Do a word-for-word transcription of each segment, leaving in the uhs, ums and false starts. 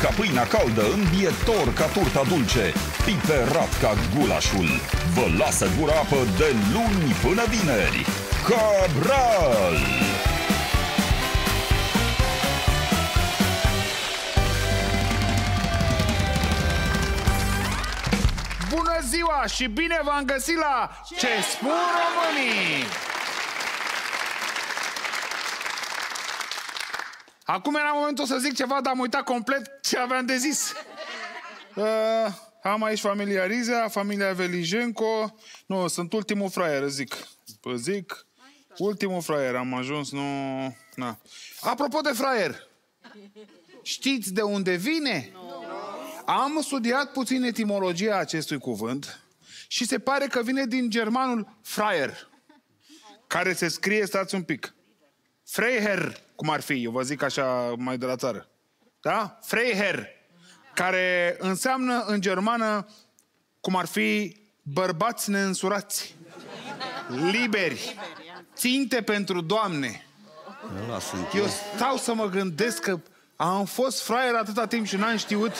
ca pâinea caldă, îmbietor ca turta dulce, piperat ca gulașul. Vă lasă gura apă de luni până vineri. Cabral! Bună ziua și bine v-am găsit la Ce, Ce spun românii! Acum era momentul să zic ceva, dar am uitat complet ce aveam de zis. Uh, am aici familia Rizea, familia Velijenco. Nu, sunt ultimul fraier, zic. Pă zic, ultimul fraier, am ajuns, nu... Na. Apropo de fraier, știți de unde vine? No. Am studiat puțin etimologia acestui cuvânt și se pare că vine din germanul fraier, care se scrie, stați un pic, Freiherr, cum ar fi, eu vă zic așa mai de la țară. Da? Freiherr, care înseamnă în germană cum ar fi bărbați neînsurați, liberi, ținte pentru doamne. Eu stau să mă gândesc că am fost fraier atâta timp și n-am știut.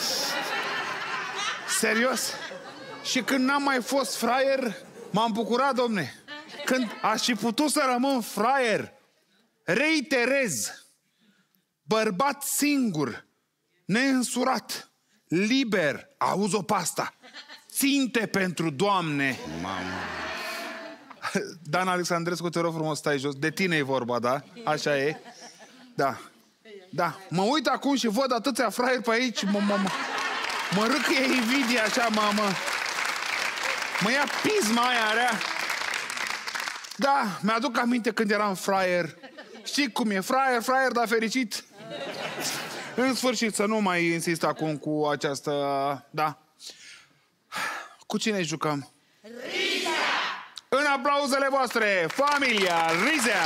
Serios? Și când n-am mai fost fraier, m-am bucurat, domne. Când aș fi putut să rămân fraier, reiterez, bărbat singur, neînsurat, liber, auzi-o pe asta, ținte pentru doamne. Mamă. Dan Alexandrescu, te rog frumos, stai jos. De tine e vorba, da? Așa e. Da. Da. Mă uit acum și văd atâția fraieri pe aici. Mă, mă, mă, mă râcăie invidia așa, mamă. Mă ia pisma aia rea. Da, mi-aduc aminte când eram fraier. Știi cum e? Fraier, fraier, dar fericit. În sfârșit, să nu mai insist acum cu această... Da. Cu cine jucăm? Rizea! În aplauzele voastre, familia Rizea!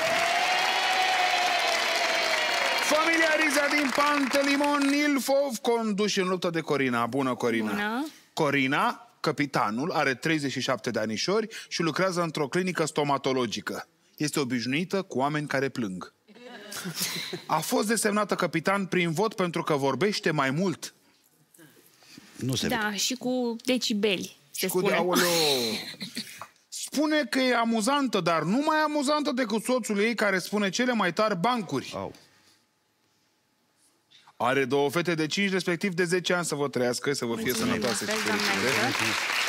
Familia Rizea din Pantelimon Ilfov, conduși în luptă de Corina. Bună, Corina! Bună! Corina, capitanul, are treizeci și șapte de anișori și lucrează într-o clinică stomatologică. Este obișnuită cu oameni care plâng. A fost desemnată capitan prin vot pentru că vorbește mai mult. Nu se Da, vede. Și cu decibeli, se cu spune. De, spune că e amuzantă, dar nu mai amuzantă decât soțul ei care spune cele mai tari bancuri. Au. Are două fete de cinci, respectiv de zece ani, să vă trăiască, să vă fie sănătoase și fericite.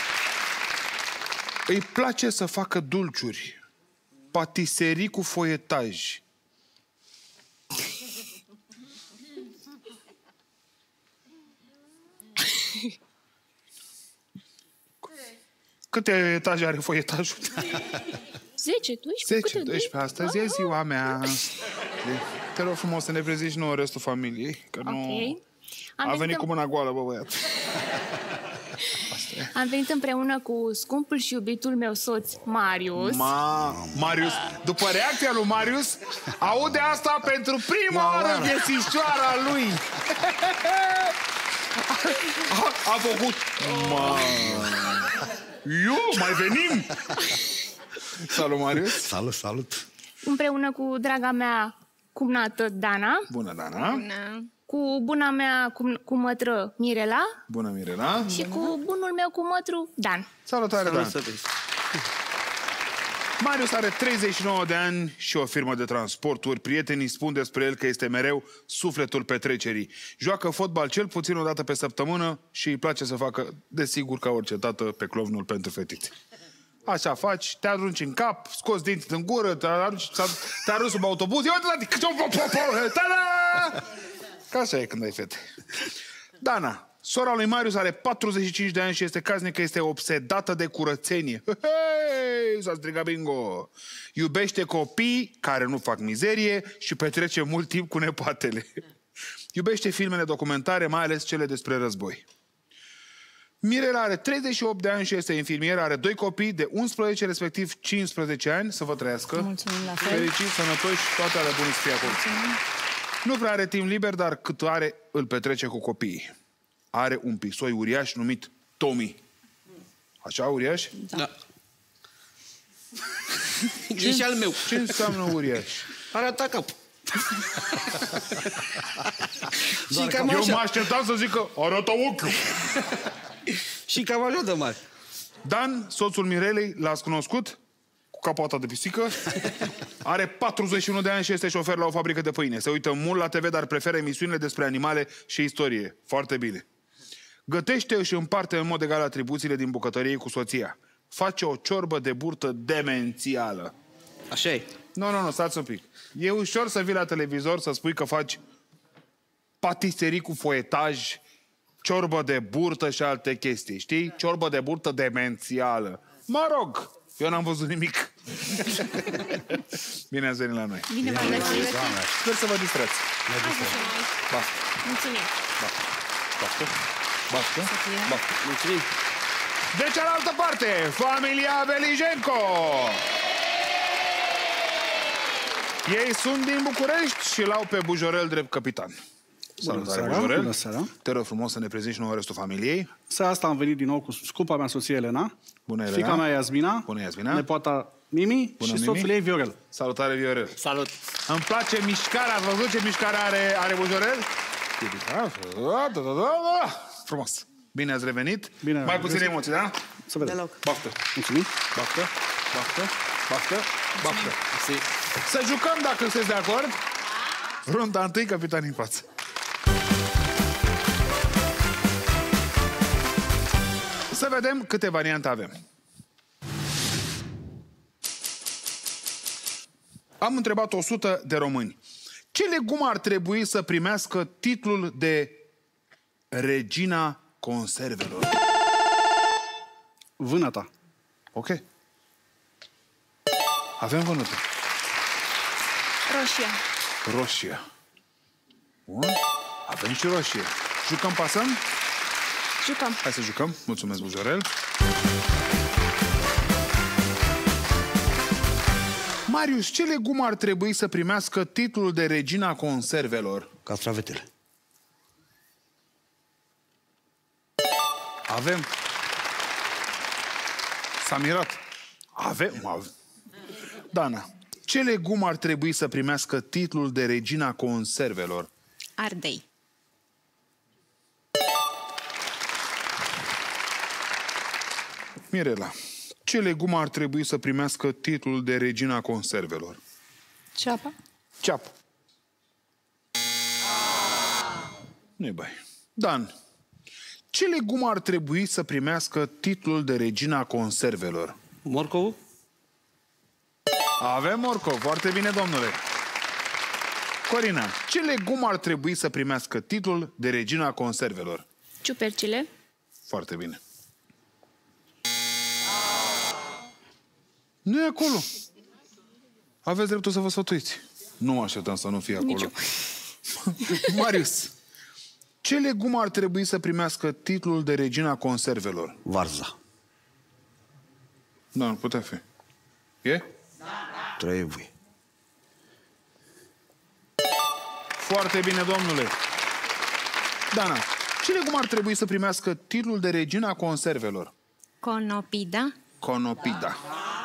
Îi place să facă dulciuri, patiserii cu foietaj. Câte etaje are foietajul? zece, doisprezece, zece, doisprezece. Astăzi e ziua mea. Te rog frumos să ne prezinți nouă restul familiei, că nu... Okay. A venit cu mâna goală, bă, băiat. Am venit împreună cu scumpul și iubitul meu soț, Marius. Ma... Marius, după reacția lui Marius, aude asta pentru prima oară în viețișoara lui. A, a făcut... Ma... Eu, mai venim! Salut, Marius! Salut, salut! Împreună cu draga mea cumnată Dana. Bună, Dana! Bună! Cu buna mea cum, cumătră Mirela. Bună, Mirela! Și cu bunul meu cumătru Dan. Salutare, Dan! Marius are treizeci și nouă de ani și o firmă de transporturi. Prietenii spun despre el că este mereu sufletul petrecerii. Joacă fotbal cel puțin o dată pe săptămână și îi place să facă, desigur, ca orice tată, pe clovnul pentru fetițe. Așa faci, te arunci în cap, scoți dinții în gură, te arunci, te arunci sub autobuz. Ca așa e când ai fete. Dana, sora lui Marius, are patruzeci și cinci de ani și este casnică, este obsedată de curățenie. Hei, s-a strigat bingo! Iubește copii care nu fac mizerie și petrece mult timp cu nepoatele. Iubește filmele documentare, mai ales cele despre război. Mirela are treizeci și opt de ani și este infirmieră, are doi copii de unsprezece, respectiv cincisprezece ani, să vă trăiască. Mulțumim la fel. Fericiți, sănătoși și toate ale bune să fie acolo. Nu prea are timp liber, dar cât are, îl petrece cu copiii. Are un pisoi uriaș numit Tommy. Așa, uriaș? Da. Ce, e și al meu. Ce înseamnă uriaș? Arată cap. Și cam Eu așa. mă așteptam să zică, arată ochiul. Și cam așa de mare. Dan, soțul Mirelei, l-ați cunoscut? Cu capota de pisică. Are patruzeci și unu de ani și este șofer la o fabrică de pâine. Se uită mult la T V, dar preferă emisiunile despre animale și istorie. Foarte bine. Gătește și împarte în mod egal atribuțiile din bucătărie cu soția. Face o ciorbă de burtă demențială. Așa e. Nu, nu, nu, stați un pic. E ușor să vii la televizor să spui că faci patiserii cu foietaj, ciorbă de burtă și alte chestii, știi? Ciorbă de burtă demențială. Mă rog, eu n-am văzut nimic. Bine ați venit la noi. Bine v-am găsit. Sper să vă distrați. Baftă, Mulțumim. baftă, baftă, baftă, baftă. Mulțumim. De cealaltă parte, familia Belijenko. Ei sunt din București și l-au pe Bujorel drept capitan. Salutare, seara, Bujorel. bună seara. Te rog frumos să ne prezinți și nouă restul familiei. Seara asta am venit din nou cu scumpa mea soție Elena, Bună, Elena. fiica mea Iasmina, Bună, Iasmina. nepoata Mimi Bună, și Mimi. soțul ei Viorel. Salutare, Viorel. Salut. Îmi place mișcarea. Ați văzut ce mișcare are, are Bujorel? Da, da, da, da. Frumos. Bine ați revenit. Bine, Mai puține găsit. emoții, da? Să vedem. Deloc. Baftă, Mulțumim. baftă, baftă, baftă, baftă. Si. Să jucăm dacă sunteți de acord. Runda întâi, capitan în față. Să vedem câte variante avem. Am întrebat o sută de români. Ce legumă ar trebui să primească titlul de Regina Conservelor? Vânăta. Ok. Avem vânută. Roșia. Roșie. Bun. Avem și roșie. Jucăm, pasăm? Jucăm. Hai să jucăm. Mulțumesc, Bujorel. Marius, ce legumă ar trebui să primească titlul de Regina Conservelor? Castravetele. Avem. S-a mirat. Avem. Avem. Dana, ce legumă ar trebui să primească titlul de Regina Conservelor? Ardei. Mirela, ce legumă ar trebui să primească titlul de Regina Conservelor? Ceapa. Ceapă. Nu-i bai. Dan, ce legumă ar trebui să primească titlul de Regina Conservelor? Morcovul? Avem morcov. Foarte bine, domnule. Corina, ce legumă ar trebui să primească titlul de Regina Conservelor? Ciupercile. Foarte bine. Nu e acolo. Aveți dreptul să vă sfătuiți. Nu mă așteptam să nu fie acolo. Nici eu. Marius, ce legumă ar trebui să primească titlul de Regina Conservelor? Varza. Da, nu putea fi. E? Trebuie. Foarte bine, domnule. Dana, ce legumă ar trebui să primească titlul de Regina Conservelor? Conopida. Conopida.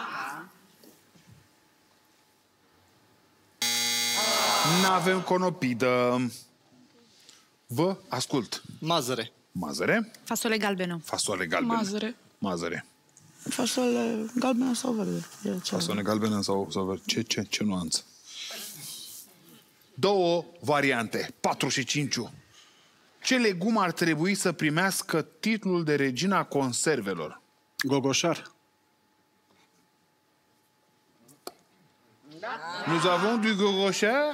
N-avem conopidă. Vă ascult. Mazăre. Mazăre, Fasole galbenă. fasole galbenă. Mazăre. Mazăre. Fasole galbenă sau verde? E ce- Fasole galbenă sau, sau verde. Ce, ce, ce nuanță? Două variante, patru și cinci. Ce legumă ar trebui să primească titlul de Regina Conservelor? Gogoșar. Nous avons du gogoșar?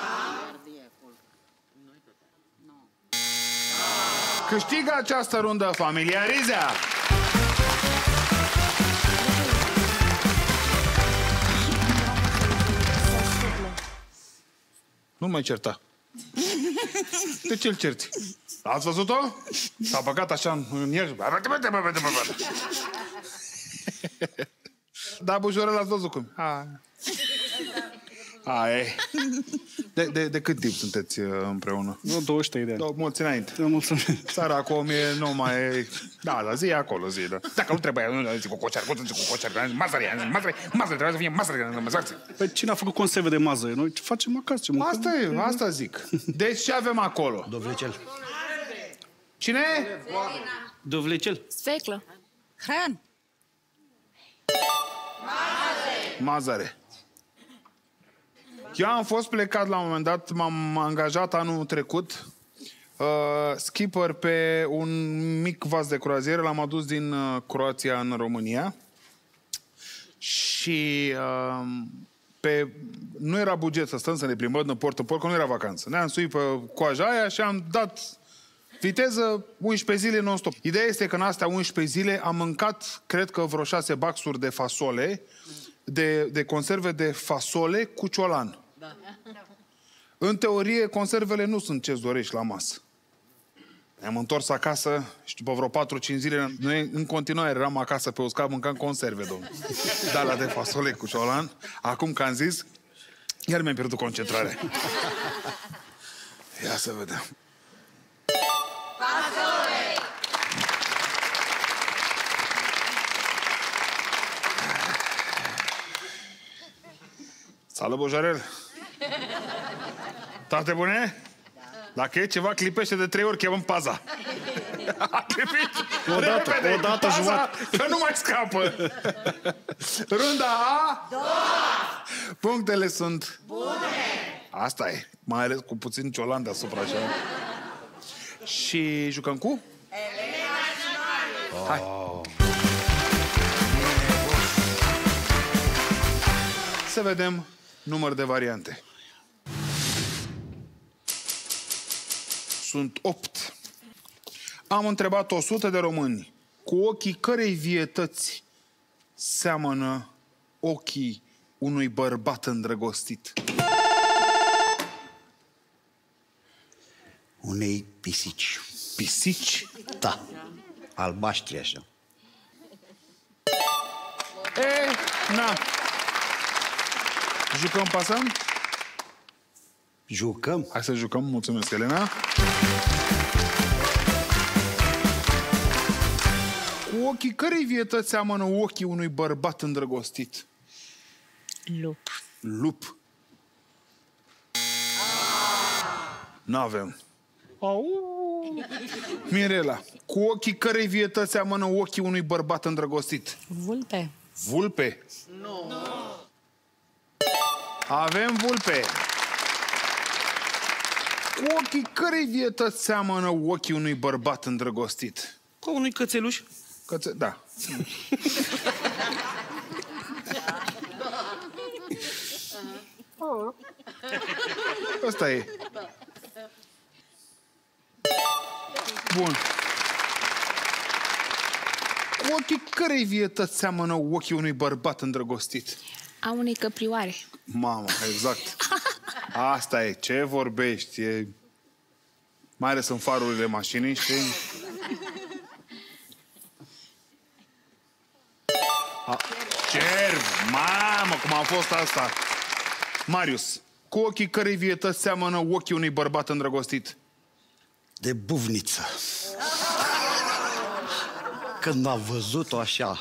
Câștigă această rundă familia Rizea. Nu mai certa. De ce-l cerți? Ați văzut-o? S-a băgat așa în el. Da, Bujorel, ați văzut cum. A. Aia e. De, de, de cât timp sunteți uh, împreună? Vreo douăzeci și trei de ani. Do- mulți înainte. Eu mulțumesc. Țara acum e, nu mai e... Da, da, zi acolo, zi, da. Dacă nu trebuie, nu zic cu cocear, cu cocear, mazări, mazări, mazări, trebuie să fie mazări, mazări. Păi cine a făcut conserve de mazăre? Noi ce facem acasă? Ce mâncăm? Asta e, asta zic. Deci ce avem acolo? Dovlecel. Cine? Dovlecel. Sfeclă. Hran. Mazăre. Eu am fost plecat la un moment dat, m-am angajat anul trecut uh, skipper pe un mic vas de croazieră, l-am adus din uh, Croația în România și uh, pe, nu era buget să stăm să ne plimbăm de port în port, că nu era vacanță. Ne-am suit pe coaja aia și am dat viteză unsprezece zile non-stop. Ideea este că în astea unsprezece zile am mâncat, cred că vreo șase baxuri de fasole, de, de conserve de fasole cu ciolan. Da. În teorie, conservele nu sunt ce-ți dorești la masă. Ne-am întors acasă și după vreo patru-cinci zile, noi în continuare eram acasă pe uscat, mâncam conserve, domnule. Da, la de fasole cu ciolan. Acum că am zis, iar mi-am pierdut concentrarea. Ia să vedem. Fasole! Salut, Bojarel! Toate bune? Dacă e ceva, clipește de trei ori, chemăm paza. A clipit! Odată, Repede, odată paza, jumătate. că nu mai scapă. Runda A... Două! Punctele sunt... Bune! Asta e. Mai ales cu puțin ciolan deasupra, așa. Și jucăm cu? Elena și Marius. Hai. Să vedem număr de variante. Sunt opt. Am întrebat o sută de români cu ochii cărei vietăți seamănă ochii unui bărbat îndrăgostit. Unei pisici. Pisici? Da. Albaștri așa. E, na. Jucăm, pasăm? Jucăm. Hai să jucăm. Mulțumesc, Elena. Cu ochii cărei vietăți seamănă ochii unui bărbat îndrăgostit? Lup. Lup. N-avem. Mirela, cu ochii cărei vietăți seamănă ochii unui bărbat îndrăgostit? Vulpe. Vulpe? Nu. Avem vulpe. Cu ochii cărei vietăți seamănă ochii unui bărbat îndrăgostit? Cu unui cățeluș. Cățe... Da. Ăsta e. Bun. Cu ochii cărei vietăți seamănă ochii unui bărbat îndrăgostit? A unei căprioare. Mamă, exact. Asta e. Ce vorbești? E... Mai ales în farurile mașinii, știi? A... Cerv! Mamă, cum a fost asta! Marius, cu ochii cărei vietăți seamănă ochii unui bărbat îndrăgostit? De buvniță. Când am văzut-o așa...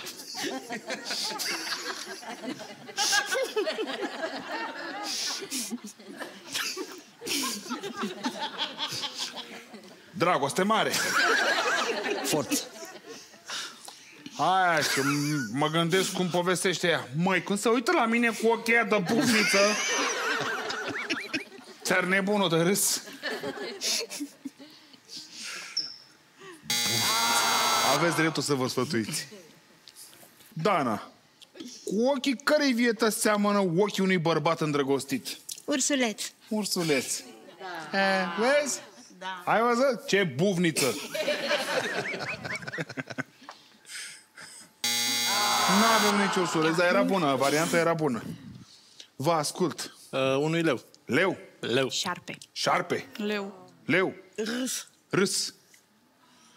Dragoste mare. Forță. Hai, că mă gândesc cum povestește ea. Măi, când se uită la mine cu ochii aia de bufniță, ți-ar nebunul de râs. Aveți dreptul să vă sfătuiți. Dana, cu ochii cărei vietăți seamănă ochii unui bărbat îndrăgostit? Ursuleț. Ursuleț. Da. E, vezi? Da. Ai văzut? Ce bufniță! Nu avem nici ursuleț, dar era bună, varianta era bună. Vă ascult. Uh, unui leu. Leu. Leu. Șarpe. Șarpe. Leu. Leu. Râs. Râs.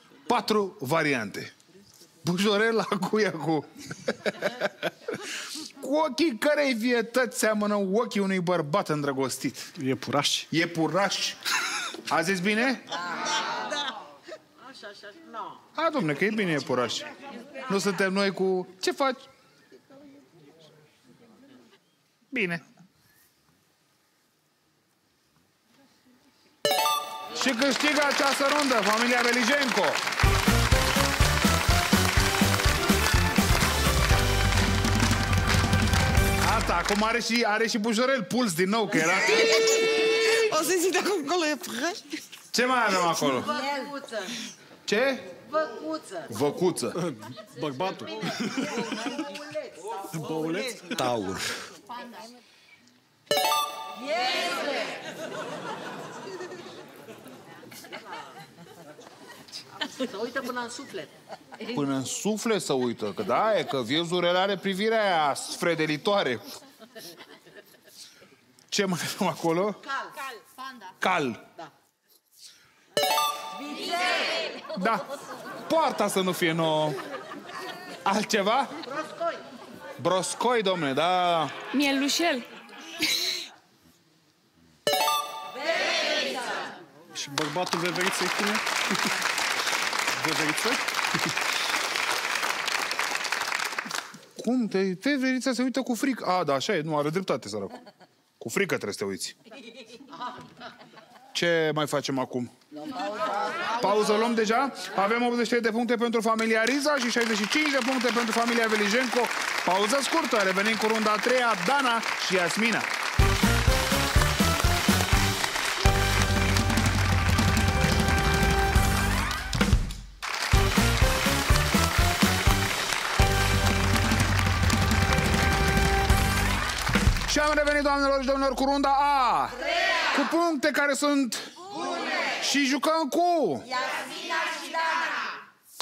Patru variante. Bujorel la cuia cu... Cu ochii cărei vietăți seamănă ochii unui bărbat îndrăgostit? Iepuraș. Iepuraș. A zis bine? Da. Așa, așa, nu. A, dom'le, că e bine iepuraș. Nu suntem noi cu... Ce faci? Bine. Și câștigă această rundă familia Velijenco. Asta, acum are și, are și Bujorel puls din nou, că era... O să zic dacă acolo e prăș. Ce mai avem acolo? Văcuță. Ce? Văcuță. Văcuță. Bărbatul. Băuleț. Taur. Să uită până în suflet. Până în suflet să uită, că da, e că viezurele are privirea aia sfredelitoare. Ce mai avem acolo? Cal. Cal. Panda. Cal. Da. Da. Poarta să nu fie nouă. Altceva? Broscoi. Broscoi, domne, da. Mielușel. Și bărbatul veveriță e cine? Veveriță? Cum? Te, Veverița se uită cu frică. A, da, așa e, nu are dreptate, săracul. Cu frică trebuie să te uiți. Ce mai facem acum? Pauză luăm deja. Avem optzeci și trei de puncte pentru familia Riza și șaizeci și cinci de puncte pentru familia Velijenco. Pauză scurtă, revenim cu runda a treia, Dana și Iasmina. Și am revenit, doamnelor și domnilor, cu runda A. Cu puncte care sunt bune. Și jucăm cu Iasmina și Dana.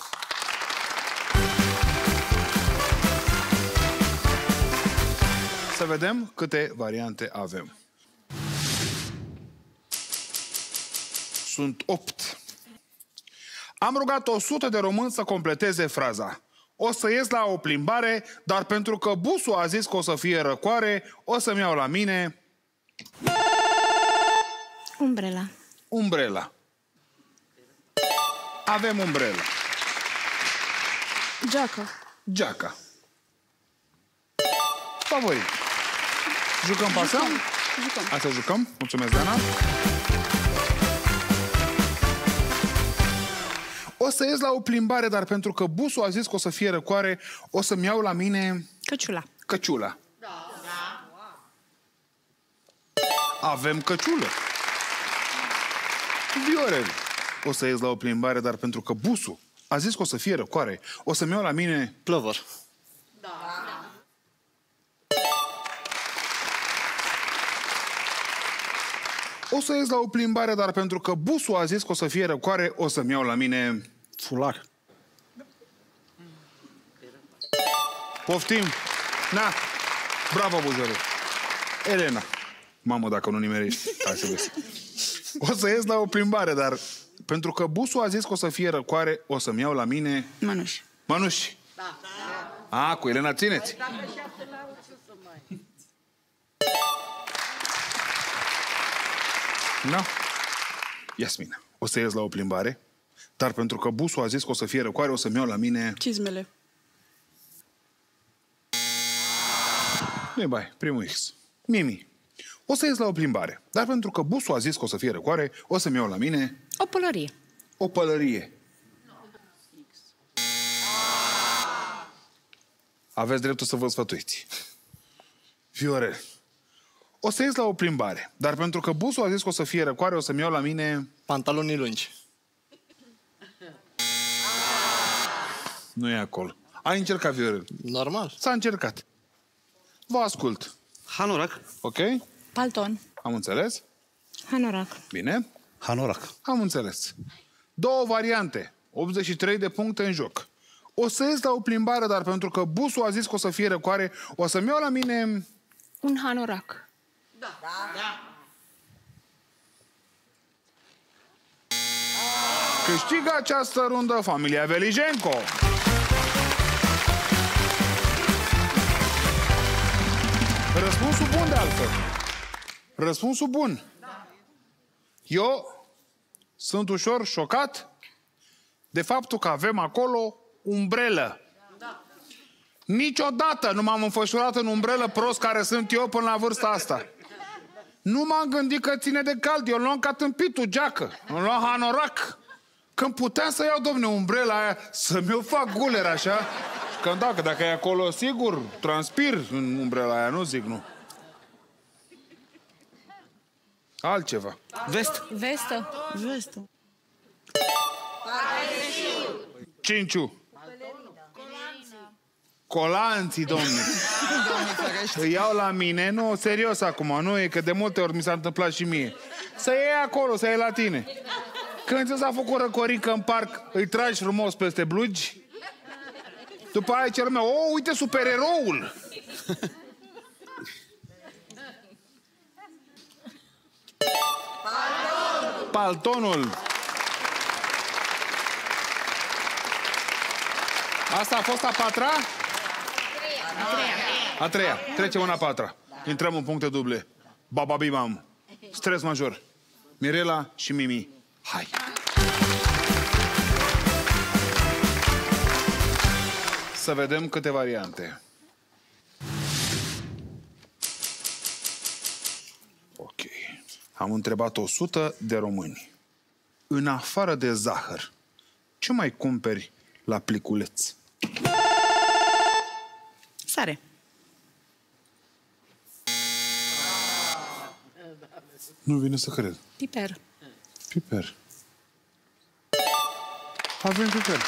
Să vedem câte variante avem. Sunt opt. Am rugat o sută de români să completeze fraza. O să ies la o plimbare, dar pentru că busul a zis că o să fie răcoare, o să-mi iau la mine... Umbrela. Umbrela. Avem umbrela. Geacă. Geaca. Favorit. Jucăm, pasăm? Jucăm. Asta jucăm. Mulțumesc, Dana. O să ies la o plimbare, dar pentru că busul a zis că o să fie răcoare, o să-mi iau la mine... Căciula. Căciula. Avem căciulă. Viorel. O să ies la o plimbare, dar pentru că busul a zis că o să fie răcoare, o să-mi iau la mine... Plăvăr. O să ies la o plimbare, dar pentru că busul a zis că o să fie răcoare, o să-mi iau la mine... Fular. Poftim. Na. Bravo, Bujorel. Elena. Mamă, dacă nu nimerești. Hai să vezi. O să ies la o plimbare, dar pentru că busul a zis că o să fie răcoare, o să-mi iau la mine... Mănuși. Mănuși. Da. A, cu Elena țineți. Dacă șapte la opt, ce să mai... Da. Iasmina. O să ies la o plimbare, dar pentru că busul a zis că o să fie răcoare, o să-mi iau la mine... Cizmele. Nu-i bai, primul X. Mimi. O să ies la o plimbare, dar pentru că busul a zis că o să fie răcoare, o să-mi iau la mine... O pălărie. O pălărie. Aveți dreptul să vă sfătuiți. Viorel. O să ies la o plimbare, dar pentru că busul a zis că o să fie răcoare, o să-mi iau la mine... Pantaloni lungi. Nu e acolo. Ai încercat, Viorel. Normal. S-a încercat. Vă ascult. Hanorac. Ok? Palton. Am înțeles? Hanorac. Bine? Hanorac. Am înțeles. Două variante. optzeci și trei de puncte în joc. O să ies la o plimbare, dar pentru că busul a zis că o să fie răcoare, o să-mi iau la mine... Un hanorac. Da. Da. Câștigă această rundă familia Velijenco. Răspunsul bun de altfel. Răspunsul bun. Eu sunt ușor șocat de faptul că avem acolo umbrelă. Niciodată nu m-am înfășurat în umbrelă prost care sunt eu până la vârsta asta. Nu m-am gândit că ține de cald. Eu luam ca tâmpitul geacă. Îmi luam hanorac. Când puteam să iau, domne, umbrela aia, să mi-o fac guler așa. Că dacă, dacă e acolo, sigur, transpir în umbrela aia, nu zic nu. Altceva. Vest. Vestă. Vestă. Cinciu. Colanții, domne. Îi iau la mine, nu, serios acum, nu e că de multe ori mi s-a întâmplat și mie. Să iei acolo, să iei la tine. Când ți s-a făcut răcorică în parc, îi tragi frumos peste blugi. După aia cer lumea, o, uite supereroul! Paltonul! Paltonul! Asta a fost a patra? A treia. A treia. Trecem în a patra. Intrăm în puncte duble. Bababimam. Stres major. Mirela și Mimi. Hai! Să vedem câte variante. Ok. Am întrebat o sută de români. În afară de zahăr, ce mai cumperi la pliculeț? Sare. Nu vine să cred. Piper. Piper. Avem piper.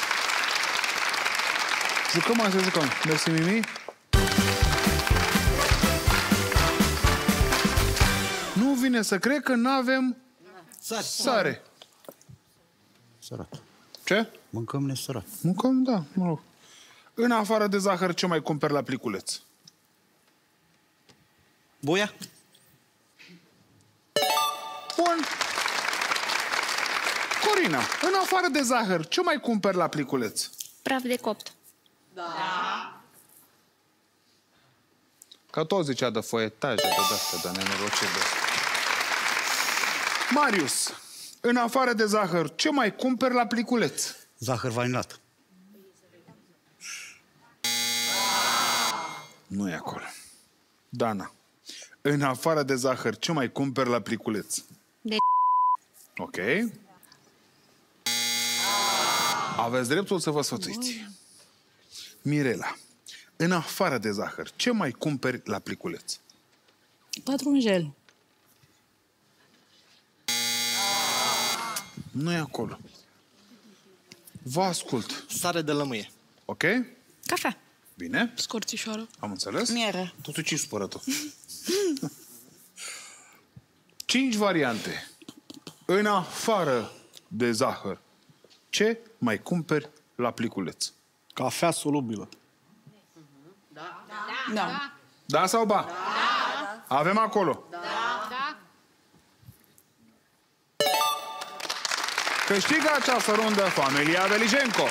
Jucăm, mai să jucăm. Mersi, Mimi. Nu vine să cred că n-avem Sare. sare. Sărat. Ce? Mâncăm nesărat. Mâncăm, da, mă rog. În afară de zahăr, ce mai cumperi la pliculeț? Boia. Bun. Corina, în afară de zahăr, ce mai cumperi la pliculeț? Praf de copt. Că tot zicea de foietaje, de de-astea, de nenorocire de Marius, în afară de zahăr, ce mai cumperi la pliculeț? Zahăr vanilat. Nu e acolo. Dana, în afară de zahăr, ce mai cumperi la pliculeț? De Ok. Aveți dreptul să vă sfătuiți. Mirela, în afară de zahăr, ce mai cumperi la pliculeț? Pătrunjel. Nu e acolo. Vă ascult. Sare de lămâie. Ok? Cafea. Bine? Scorțișoară. Am înțeles? Miere. Totul ce supără tu? Cinci variante. În afară de zahăr, ce mai cumperi la pliculeț? Cafea solubilă. Da. Da sau ba? Da. Avem acolo. Da. Câștigă această rundă familia Velijenko.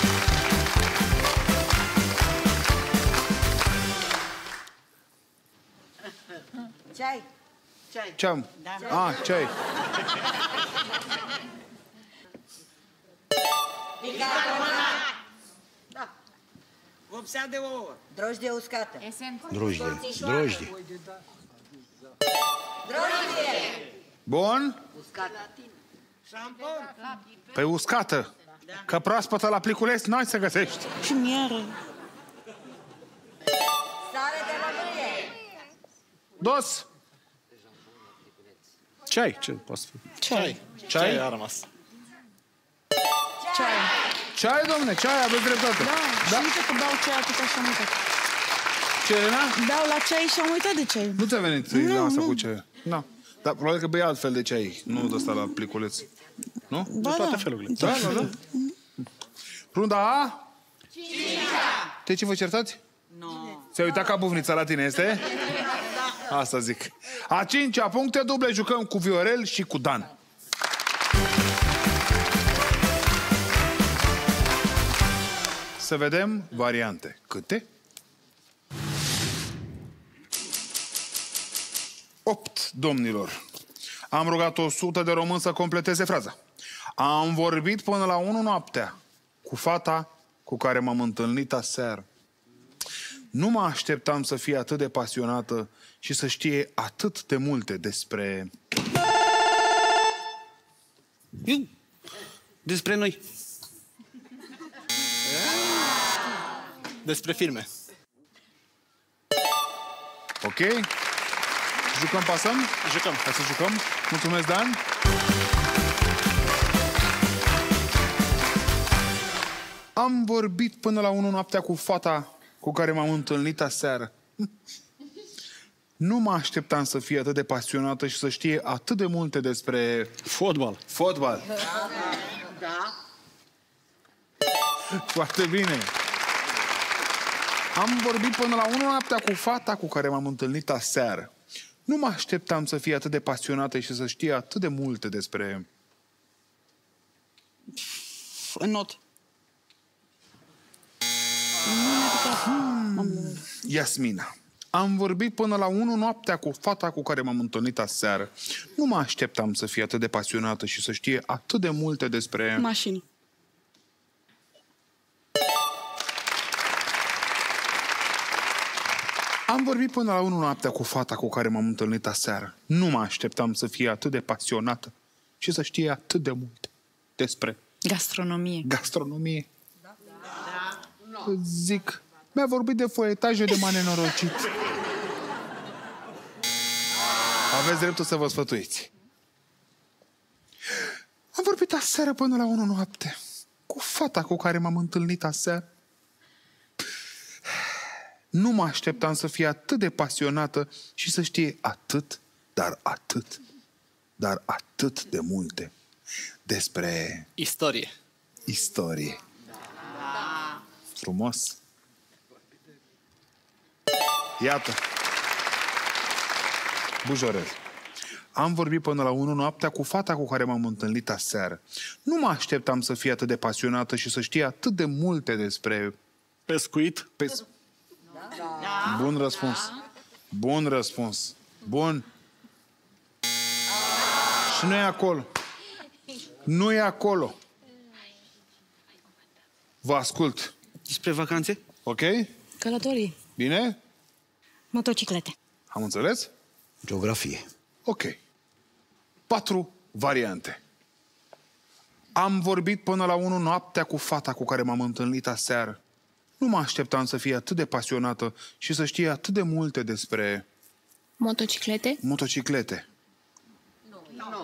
Ceai. Ceai. Ce-am? Da. Ah, ce-ai? Vopsea de ouă. Drojdie uscată. Esență. Drojdie. Drojdie. Drojdie. Bun? Uscată. Șampon. Pe uscată. Că proaspătă la pliculeț n-ai să găsești. Și miere. Sare de lămâie. Dos. Ceai. Ce poate fi? Ceai. Ceai? a rămas. Ceai. Ceai, domne, ceai, aveți dreptate. Da. Și uite că beau ceai atâta și am uitat. Ce, Elena? Beau la ceai și am uitat de ceai. Nu ți-a venit nu, asta nu. Cu ceai? Nu. Dar probabil că bei altfel de ceai, nu de asta la pliculeț. Nu? Ba, Toate da. felurile. Da, da, da. Runda A? Cincea. De ce vă certați? Nu. Ți-ai uitat ca bufnița la tine, este? Asta zic. A cincea, puncte duble, jucăm cu Viorel și cu Dan. Să vedem variante. Câte? domnilor. Am rugat o sută de români să completeze fraza. Am vorbit până la unu noaptea cu fata cu care m-am întâlnit aseară. Nu mă așteptam să fie atât de pasionată și să știe atât de multe despre... Eu? Despre noi. Despre filme. Ok? Jucăm, pasăm? Jucăm. Hai să jucăm. Mulțumesc, Dan. Am vorbit până la unu noaptea cu fata cu care m-am întâlnit aseară. Nu mă așteptam să fie atât de pasionată și să știe atât de multe despre... Fotbal. Fotbal. Da. Foarte bine. Am vorbit până la unu noaptea cu fata cu care m-am întâlnit aseară. Nu mă așteptam să fie atât de pasionată și să știe atât de multe despre... În not. Iasmina. Am vorbit până la unu noaptea cu fata cu care m-am întâlnit aseară. Nu mă așteptam să fie atât de pasionată și să știe atât de multe despre... Mașini. Am vorbit până la unu noaptea cu fata cu care m-am întâlnit aseară. Nu mă așteptam să fie atât de pasionată și să știe atât de multe despre... Gastronomie. Gastronomie. Da. Da. Zic, mi-a vorbit de foietaje de m-a nenorocit. Aveți dreptul să vă sfătuiți. Am vorbit aseară până la unu noapte cu fata cu care m-am întâlnit aseară. Nu mă așteptam să fie atât de pasionată și să știe atât, dar atât, dar atât de multe despre... Istorie. Istorie. Da. Frumos. Iată. Bujorel. Am vorbit până la unu noaptea cu fata cu care m-am întâlnit aseară. Nu mă așteptam să fie atât de pasionată și să știe atât de multe despre... Pescuit. Pes... Da. Bun răspuns. Bun răspuns. Bun. Și nu e acolo. Nu e acolo. Vă ascult. Despre vacanțe? Ok? Călătorii. Bine? Motociclete. Am înțeles? Geografie. Ok. Patru variante. Am vorbit până la unu noaptea cu fata cu care m-am întâlnit aseară. Nu mă așteptam să fie atât de pasionată și să știe atât de multe despre... Motociclete. Motociclete. Nu. Nu.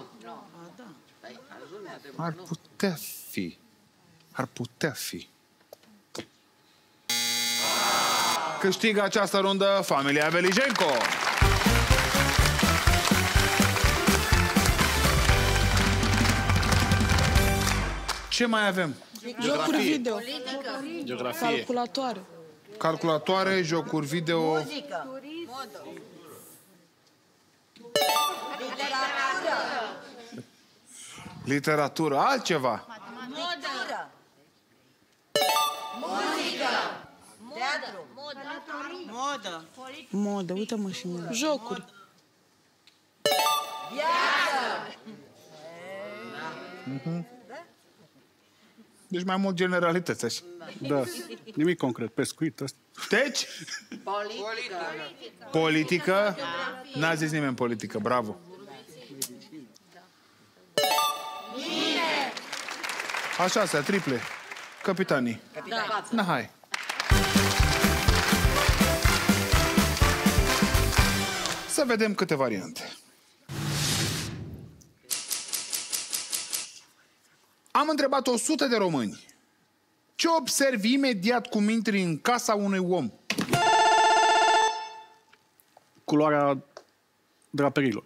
Ar putea fi. Ar putea fi. Câștigă această rundă familia Belijenko. Ce mai avem? Jocuri video. Geografie. Calculatoare. Calculatoare, jocuri video... Muzică. Modă. Literatură. Literatură. Altceva. Modă. Muzică. Teatru. Modă. Modă. Uite-mă și mine. Jocuri. Viață. Mhm. Deci mai mult generalități așa. Da. Nimic concret. Pescuit ăsta. Deci? Politică. Politică. N-a zis nimeni politică. Bravo. Bine. A șasea, triple. Capitanii. Da. Na, hai. Să vedem câte variante. Am întrebat o sută de români. Ce observi imediat cum intri în casa unui om? Culoarea draperilor.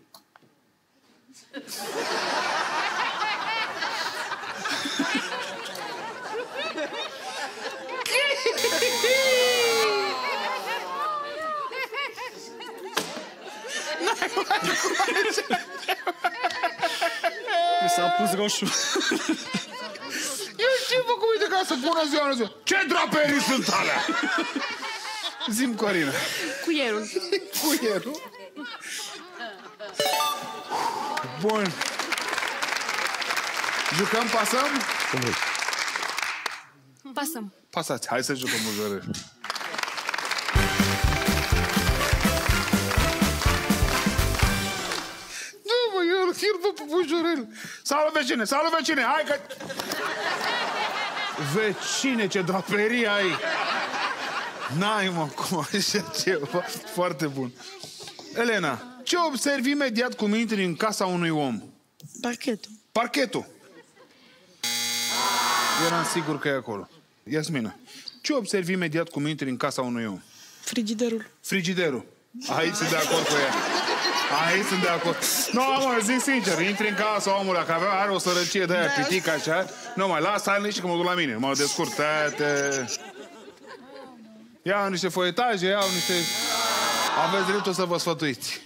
Mi s-a pus roșu. Eu ce făcut uite ca să pună ziua în ziua? Ce draperii sunt alea? Zi-mi, Corina. Cuierul. Cuierul? Bun. Jucăm, pasăm? Cum vrei. Pasăm. Pasați, hai să jucăm Bujorel. Nu, mă, eu îl chir pe Bujorel. Salut, vecine, salut, vecine, hai că... Vecine, ce draperie ai! N-ai, mă, cum așa ceva. Foarte bun. Elena, ce observi imediat cum intri în casa unui om? Parchetul. Parchetul. Eram sigur că e acolo. Iasmina, ce observi imediat cum intri în casa unui om? Frigiderul. Frigiderul. Aici sunt de acord cu ea. Aici sunt de acord. Nu, mă, zic sincer, intri în casa omului, că avea, are o sărăcie de aia, da, pitică așa. Nu, mai lasă, hai nici că mă duc la mine. Mă descurc, te... Iau niște foietaje, iau niște... Aveți dreptul să vă sfătuiți.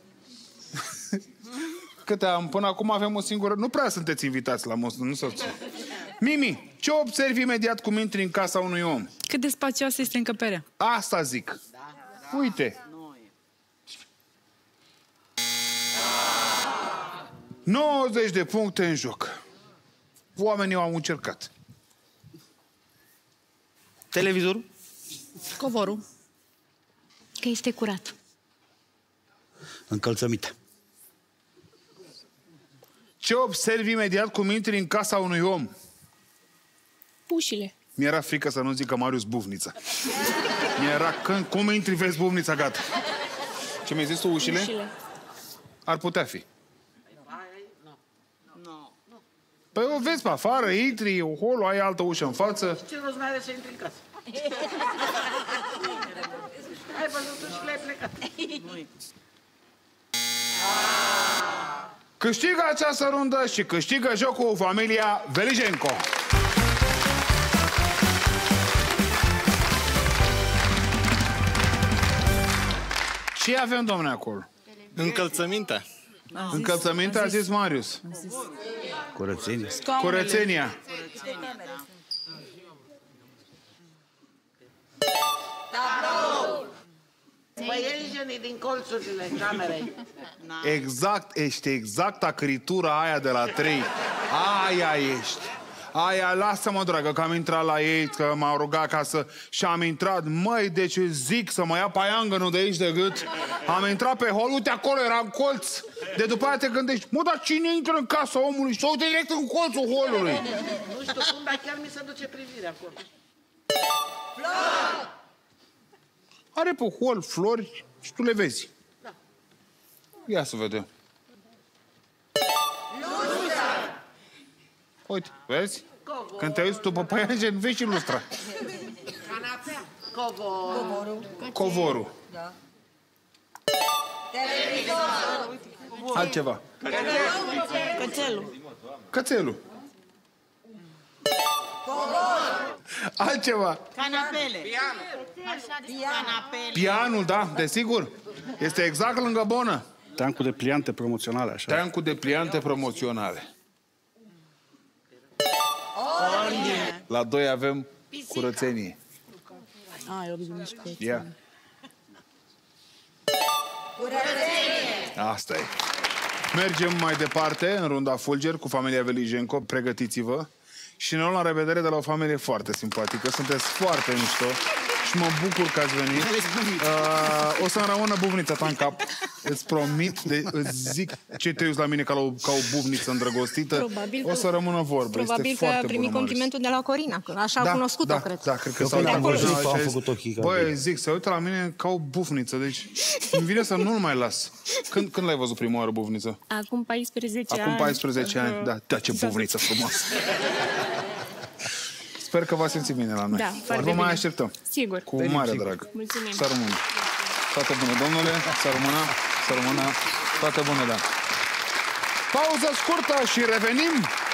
Câte am? Până acum avem o singură... Nu prea sunteți invitați la most, nu să... Mimi, ce observi imediat cum intri în casa unui om? Cât de spațioasă este încăperea? Asta zic. Uite. nouăzeci de puncte în joc. Oamenii au încercat. Televizorul? Covorul. Că este curat. Încălțăminte. Ce observi imediat cum intri în casa unui om? Ușile. Mi-era frică să nu zică Marius Bufnița. Mi-era când, cum intri, vezi Bufnița, gata. Ce mi-ai zis tu, ușile? Ușile. Ar putea fi. Păi o vezi pe afară, intri, o holo, ai altă ușă în față. Ce rost n-are să intri în casă? Ai văzut și le-ai plecat. Câștigă această rundă și câștigă jocul familia Velijenko. Ce avem, domnule, acolo? Încălțămintea. Încălțăminte, a zis Marius. Curățenie. Curățenia. Păienjenii din colțurile camerei. Exact, ești exact acritura aia de la trei. Aia ești. Aia, lasă-mă, dragă, că am intrat la ei, că m-au rugat ca să... Și am intrat, măi, deci zic să mă ia paiangănul de aici de gât. Am intrat pe hol, uite acolo, era în colț. De după aia te gândești, mă, dar cine intră în casa omului și uite direct în colțul holului? Nu știu cum, dar chiar mi se duce privirea acolo. Are pe hol flori și tu le vezi. Da. Ia să vedem. Uite, vezi? Covor. Când te uiți tu pe paianjen, vezi și lustra. Canapea. Covorul. Covorul. Da. Altceva. Cățelul. Cățelul. Altceva. Canapele. Pianul. Canapele. Pianul, da, desigur. Este exact lângă bonă. Teancul de pliante promoționale, așa. Teancul de pliante promoționale. La doi avem curățenie. A, eu bine și pe Ia. Asta e. Mergem mai departe în runda Fulger cu familia Velijenko. Pregătiți-vă. Și ne luăm la revedere de la o familie foarte simpatică. Sunteți foarte mișto și mă bucur că ați venit. Uh, o să-mi rămână bufnița ta în cap. Îți promit, de, îți zic ce te uiți la mine ca, la o, ca o bufniță îndrăgostită. Probabil o să rămână vorbă. Probabil este că foarte primi bună, complimentul de la Corina, că așa da, a cunoscut-o, da, cred. Da, cred că Eu s-au cred că am uitat văzut, și am a zis, făcut ochii ca băi, voi. zic, se uită la mine ca o bufniță, deci îmi vine să nu-l mai las. Când, când l-ai văzut prima oară bufniță? Acum paisprezece ani. Acum paisprezece ani, da. Da, ce bufniță frumoasă. Sper că v-ați simțit bine la noi. Da, foarte Vă mai bine. așteptăm. Sigur. Cu mare drag. Mulțumim. Să rămână. Toate bune, domnule. Să rămână. Să rămână. Toate bune, da. Pauză scurtă și revenim.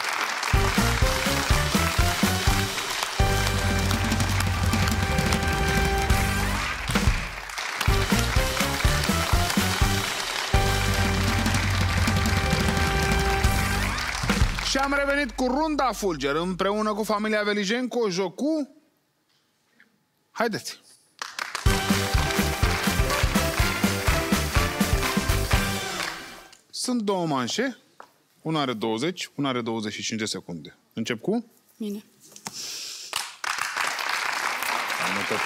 Și am revenit cu runda Fulger împreună cu familia Velijenko, jocul... Haideți! Sunt două manșe Una are douăzeci, una are douăzeci și cinci de secunde. Încep cu? Mine. Am notat.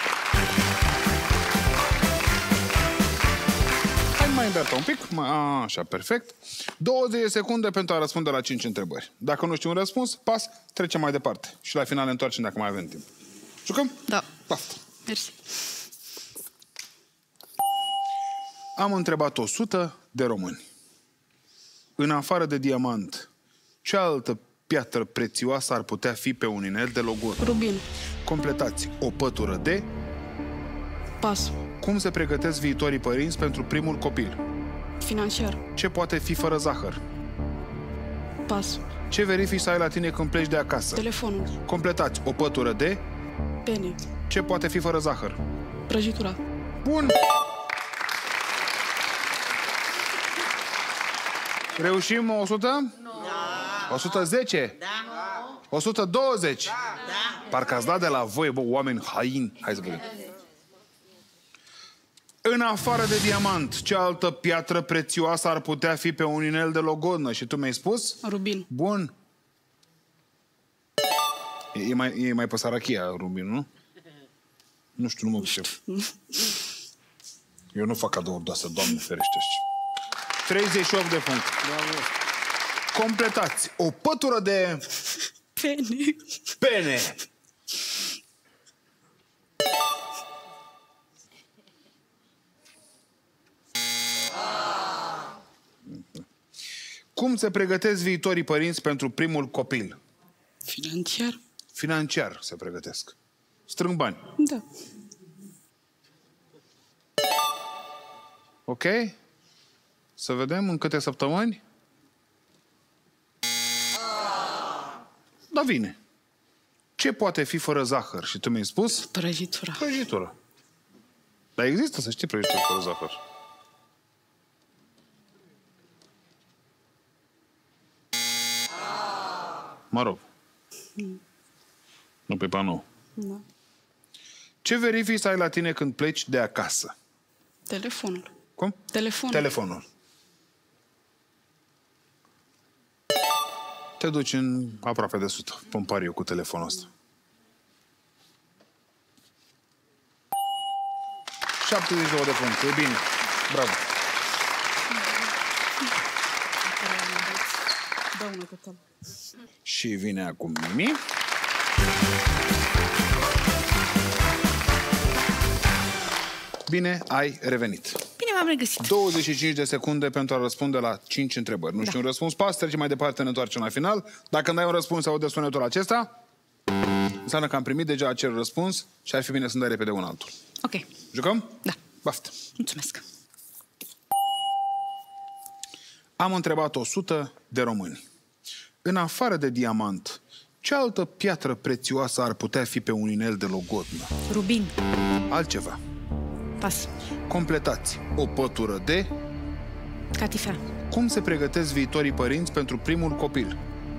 Hai mai îndreapta un pic. Mai... A, așa, perfect. douăzeci de secunde pentru a răspunde la cinci întrebări. Dacă nu știu un răspuns, pas, trecem mai departe. Și la final ne întoarcem dacă mai avem timp. Jucăm? Da. Paftă. Mersi. Am întrebat o sută de români. În afară de diamant, ce altă piatră prețioasă ar putea fi pe un inel de logodnă? Rubin. Completați o pătură de... Pas. Cum se pregătesc viitorii părinți pentru primul copil? Financiar. Ce poate fi fără zahăr? Pas. Ce verifici să ai la tine când pleci de acasă? Telefonul. Completați o pătură de... Pene. Ce poate fi fără zahăr? Prăjitura. Bun! Reușim o sută? Da. o sută zece? Da. o sută douăzeci? Da. Parcă ați dat de la voi, bă, oameni haini. Hai să vedem. În afară de diamant, ce altă piatră prețioasă ar putea fi pe un inel de logodnă? Și tu mi-ai spus? Rubin. Bun. E, e, mai, e mai pe sărachia, rubin, nu? Nu știu, nu mă pricep. Eu nu fac cadouri de astea, Doamne ferește. treizeci și opt de puncte. Completați o pătură de... Pene. Pene. Cum se pregătesc viitorii părinți pentru primul copil? Financiar. Financiar se pregătesc. Strâng bani. Da. Ok? Să vedem în câte săptămâni? Da, vine. Ce poate fi fără zahăr? Și tu mi-ai spus? Prăjitura. Prăjitură. Dar există, să știi, prăjitură fără zahăr. Mă rog. Mm. Nu pe panou. Da. Ce verifici să ai la tine când pleci de acasă? Telefonul. Cum? Telefonul. Telefonul. Te duci în aproape de sută. Pun pariu cu telefonul ăsta. șaptezeci și două de puncte. E bine. Bravo. Și vine acum Mimi. Bine, ai revenit. Bine m-am regăsit. douăzeci și cinci de secunde pentru a răspunde la cinci întrebări. Nu da. știu un răspuns, pas, trecem mai departe, ne întoarcem la final. Dacă îmi dai un răspuns sau de sunetul acesta, înseamnă că am primit deja acel răspuns și ar fi bine să-mi dai repede un altul. Ok. Jucăm? Da. Baftă. Mulțumesc. Am întrebat o sută de români. În afară de diamant, ce altă piatră prețioasă ar putea fi pe un inel de logodnă? Rubin. Altceva. Pas. Completați o pătură de... Catifea. Cum se pregătesc viitorii părinți pentru primul copil?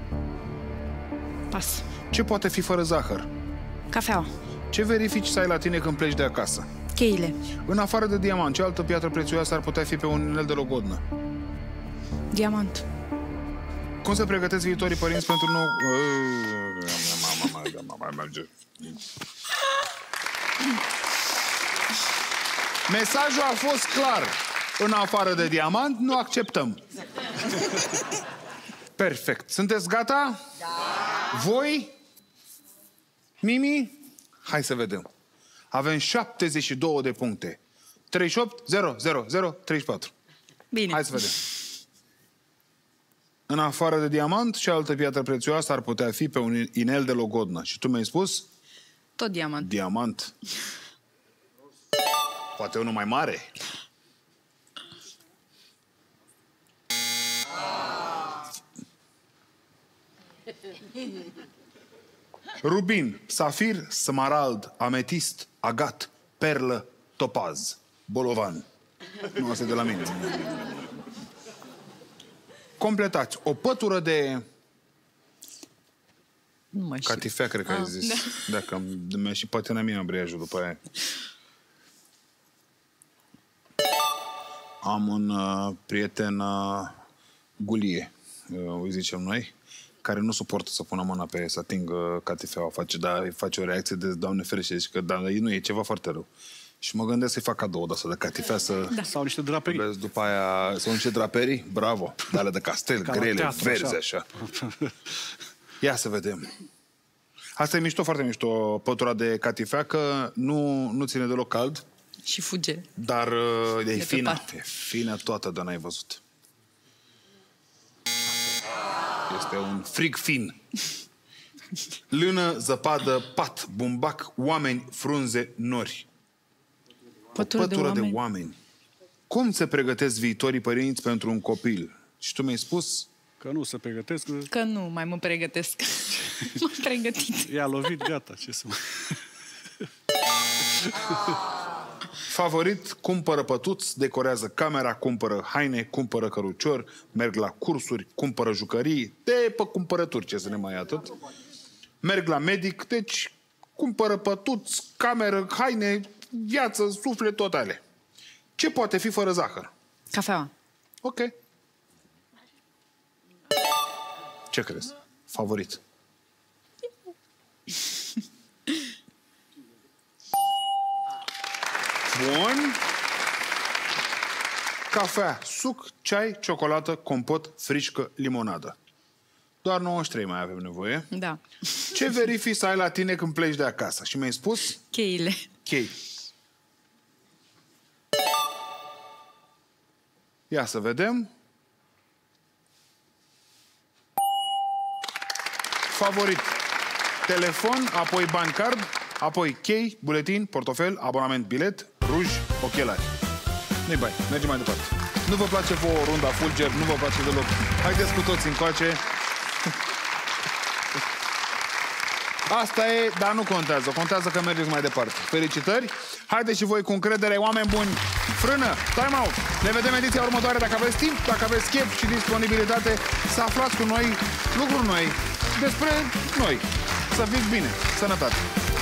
Pas. Ce poate fi fără zahăr? Cafeaua. Ce verifici să ai la tine când pleci de acasă? Cheile. În afară de diamant, ce altă piatră prețioasă ar putea fi pe un inel de logodnă? Diamant. Cum se pregătesc viitorii părinți pentru nou... Mesajul a fost clar. În afară de diamant, nu acceptăm. Perfect. Sunteți gata? Da. Voi? Mimi? Hai să vedem. Avem șaptezeci și două de puncte. treizeci și opt, zero, zero, zero, treizeci și patru. Bine. Hai să vedem. În afară de diamant, ce altă piatră prețioasă ar putea fi pe un inel de logodnă? Și tu mi-ai spus? Tot diamant. Diamant. Poate unul mai mare. Rubin, safir, smarald, ametist, agat, perlă, topaz, bolovan. Nu, asta e de la mine. Completați o pătură de... Nu mai știu. Catifea, cred că ai zis. Da. Dacă mi-a și patina mie ambriajul după aia. Am un uh, prieten uh, gulie. îi zicem noi, care nu suportă să pună mâna pe să atingă catifeaua, face, da, face o reacție de Doamne ferește, zice că da, nu e ceva foarte rău. Și mă gândesc să-i fac cadou de asta de catifea să... Da. Sau niște draperii. Vezi, după aia, sau niște draperii, bravo, de alea de castel, Ca la grele, teatru, verzi, așa. așa. Ia să vedem. Asta e mișto, foarte mișto, pătura de catifea, că nu, nu ține deloc cald. Și fuge. Dar uh, e pe fină, pat. e fină toată, dar n-ai văzut. Este un frig fin. Lână, zăpadă, pat, bumbac, oameni, frunze, nori. Pătură, O pătură de, de oameni. oameni. Cum se pregătesc viitorii părinți pentru un copil? Și tu mi-ai spus? Că nu se pregătesc. Că nu mai mă pregătesc. M-am pregătit. I-a lovit, gata, ce să mă... Favorit, cumpără pătuți, decorează camera, cumpără haine, cumpără cărucior, merg la cursuri, cumpără jucării, de pe cumpărături, ce să ne mai atât. Merg la medic, deci cumpără pătuți, cameră, haine, viață, suflet totale. Ce poate fi fără zahăr? Cafeaua. Ok. Ce crezi? Favorit. Bun. Cafea, suc, ceai, ciocolată, compot, frișcă, limonadă. Doar nouăzeci și trei mai avem nevoie. Da. Ce verifici să ai la tine când pleci de acasă? Și mi-ai spus? Cheile. Chei. Ia să vedem. Favorit. Telefon, apoi bani card, apoi chei, buletin, portofel, abonament, bilet, ruj, ochelari. Nu-i bai, mergem mai departe. Nu vă place vouă runda fulger, nu vă place deloc. Haideți cu toți încoace. Asta e, dar nu contează. Contează că mergeți mai departe. Felicitări! Haideți și voi cu încredere, oameni buni. Frână, time out! Ne vedem ediția următoare dacă aveți timp, dacă aveți chef și disponibilitate să aflați cu noi lucruri noi despre noi. Să fiți bine! Sănătate!